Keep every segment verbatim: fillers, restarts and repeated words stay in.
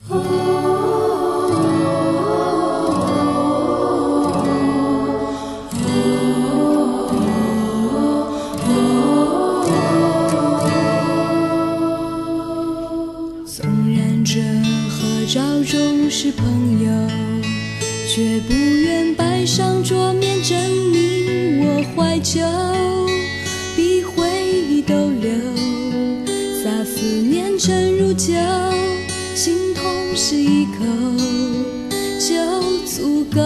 纵然这合照中是朋友，却不愿摆上桌面证明我怀旧，比回忆逗留，洒思念沉如酒，心痛是一口就足够。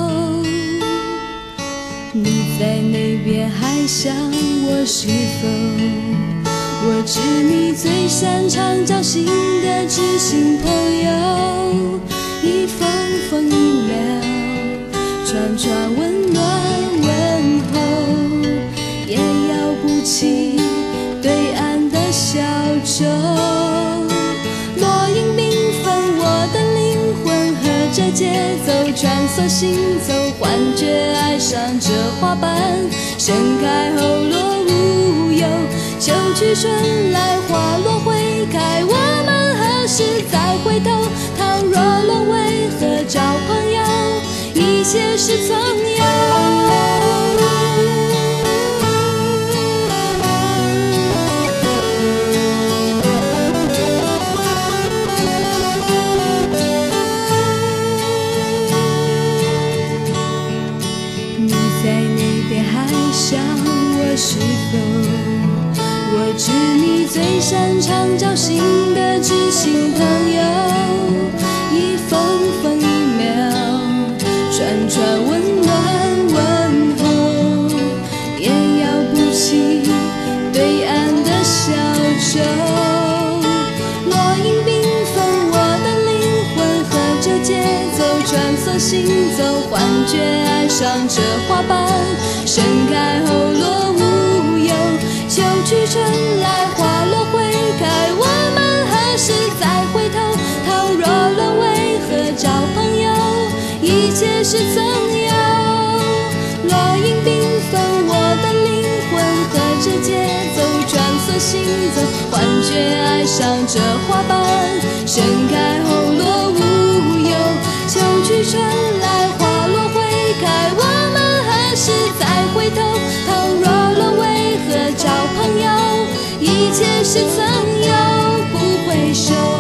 你在那边还想我是否？我知你最擅长交心的知心朋友，一封封 email 串串温暖问候，也要不起对岸的小舟。落英缤纷，我的灵魂和着节奏穿梭行走，幻觉爱上这花瓣，盛开后落无忧。秋去春来，花落会开，我们何时再回头？倘若沦为何找朋友？一切是曾有。你在那边还想我是否？我知你最擅长交心的知心朋友，一封封 email 串串温暖问候，也要不起对岸的小舟。落英缤纷，我的灵魂和着节奏穿梭行走，幻觉爱上这花瓣，盛开后落无忧。秋去春来，花落会开，我们何时再回头？倘若沦为何找朋友？一切是曾有。落英缤纷，我的灵魂和着节奏穿梭行走，幻觉爱上这花瓣，盛开后落无忧。秋去春来，花落会开，我们何时再回头？倘若沦为何找朋友？一切是曾有，不回首。